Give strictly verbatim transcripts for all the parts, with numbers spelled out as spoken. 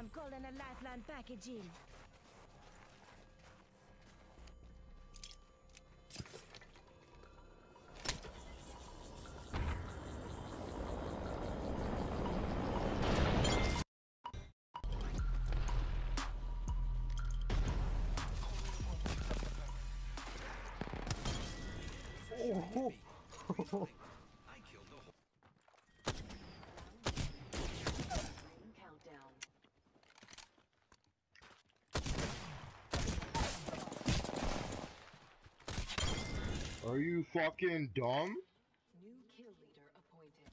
I'm calling a lifeline package in. Oh. I killed the whole Countdown. Are you fucking dumb? New kill leader appointed.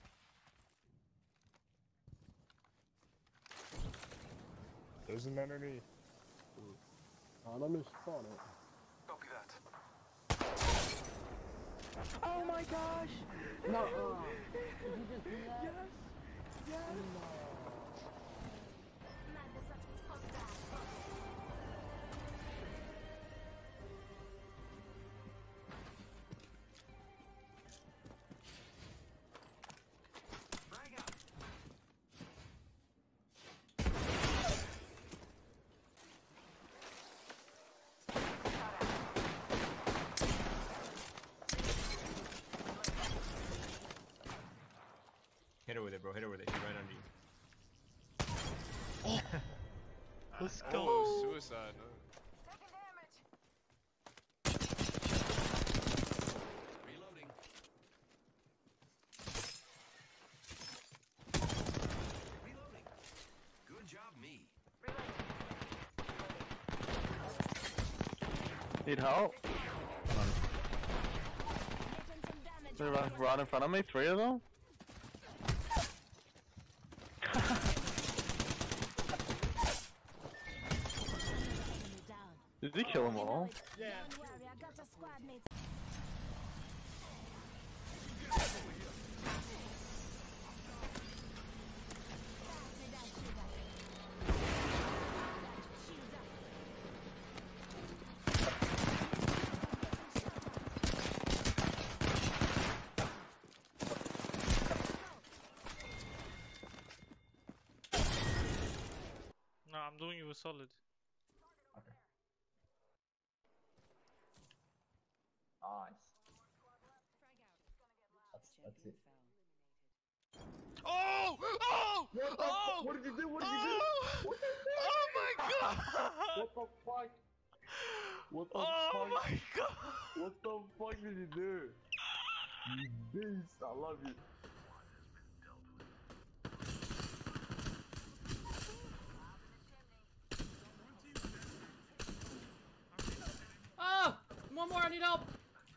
There's an enemy. Oh, let me spawn it. copy that. Oh my gosh! No, uh, did you just do that? Yes! Yes! Frag out. Hit her with it, bro. Hit her with it. She's right under you. Let's go. Oh, suicide. No. Taking damage. Reloading. Reloading. Good job, me. Need help? Taking some damage. They're right, right in front of me. Three of them. Down. Did he kill them all? Yeah. Don't worry, I got your squad mates. Pass me that sugar. Shields up. No, I'm doing you a solid. Okay. Nice. That's, that's it. Oh! Oh! What, Oh! what did you do? What did Oh! you do? What the fuck? Oh my god! What the fuck? What the Oh fuck? my god! What the fuck did you do? You beast, I love you. Ah! One more, I need help!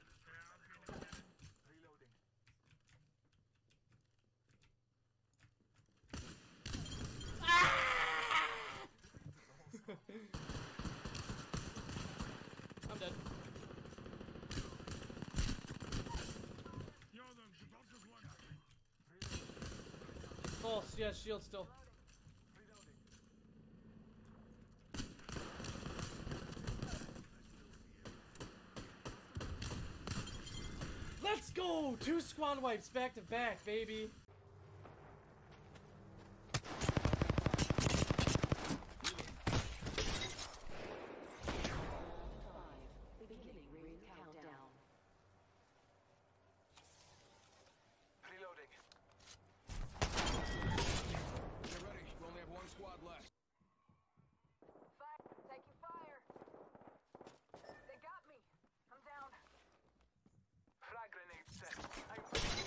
Ah! I'm dead. False, yes, shield still. Let's go! Two squad wipes back to back, baby. Five. Beginning ring countdown. Reloading. Get ready. We only have one squad left. Fire. Taking fire. They got me. I'm down. Frag grenade set. I'm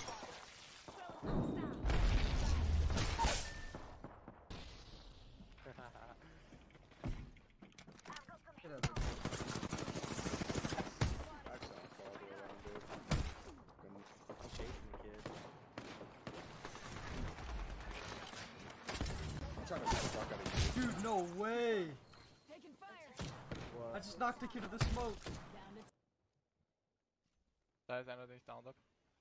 Actually, I'm farther around, dude. Fucking fucking chasing the kid. I'm trying to beat the fuck out of you. Dude, no way! Taking fire. I just knocked the kid to the smoke. Down it. Daar is einer, den ich downed hab.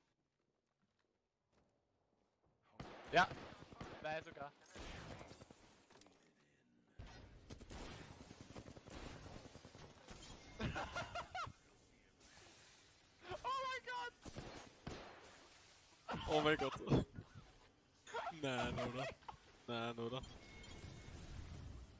Ja! Nee, sogar. Oh my god! Oh mein Gott. Nein, oder? Nein, oder?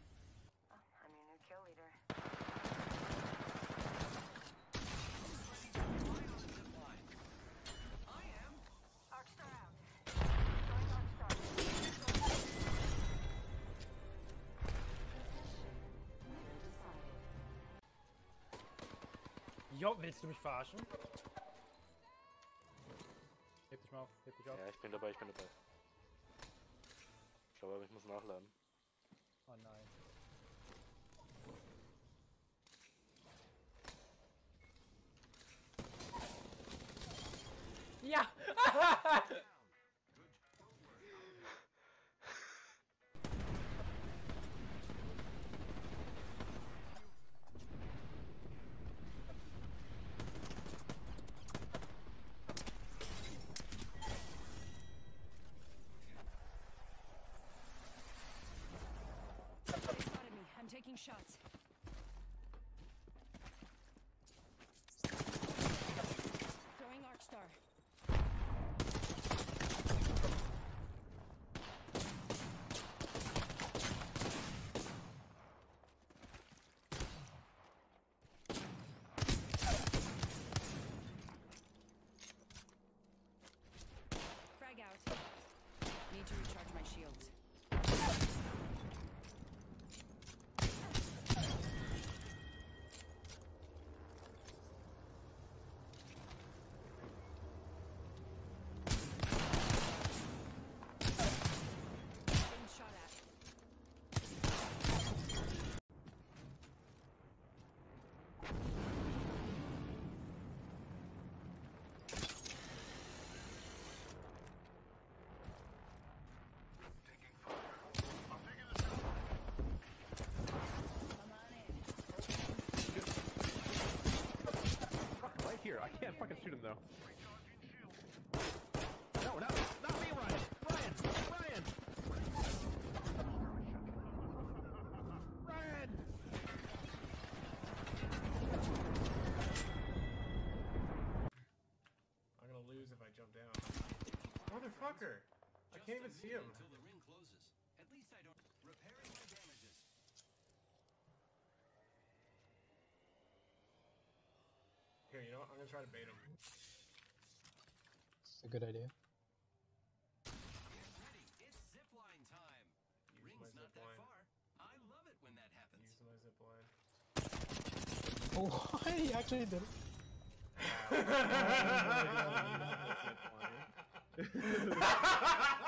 Oh, willst du mich verarschen? Heb dich mal auf, heb dich auf. Ja, ich bin dabei, ich bin dabei. Ich glaube aber, ich muss nachladen. Oh nein. Ja! Spotted me. I'm taking shots. Throwing arc star. Frag out. Need to recharge my shields. Getting shot at. Right here. I can't fucking shoot him though. No, not, not me, Ryan. Ryan, Ryan. Ryan. I'm gonna lose if I jump down. Motherfucker! I can't even see him. Until the ring closes. At least I don't repairing my damages. Here, you know what? I'm gonna try to bait him. It's a good idea. Get ready. It's zipline time. Use Ring's my not zip that line. far. I love it when that happens. Use my zip line. Oh, he actually did it. Wow.